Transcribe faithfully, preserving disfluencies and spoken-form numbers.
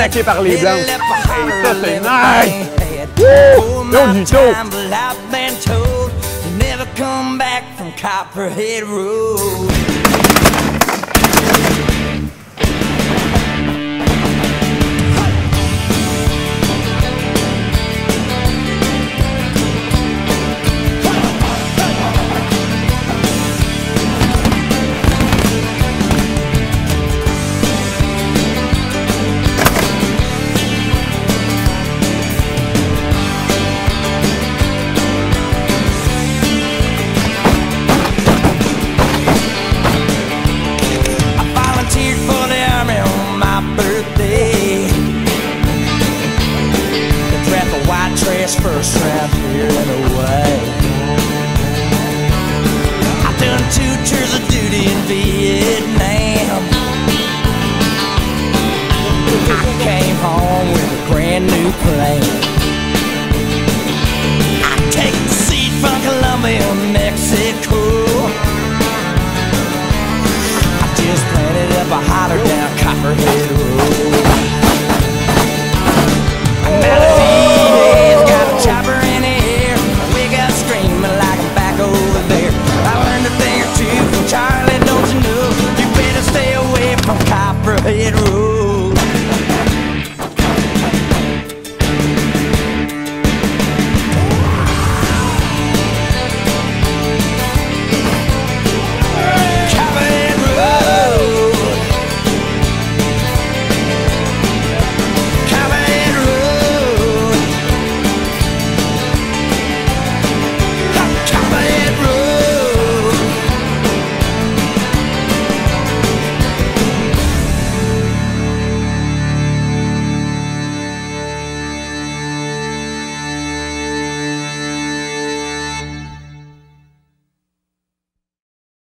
attaqué par les blancs. Hey, ça, c'est nice! Woo! Yo, G G O! Never come back from Copperhead Road. First round here and away. I've done two tours of duty in Vietnam. I came home with a brand new plan. I take the seed from Colombia, Mexico. I just planted up a holler down Copperhead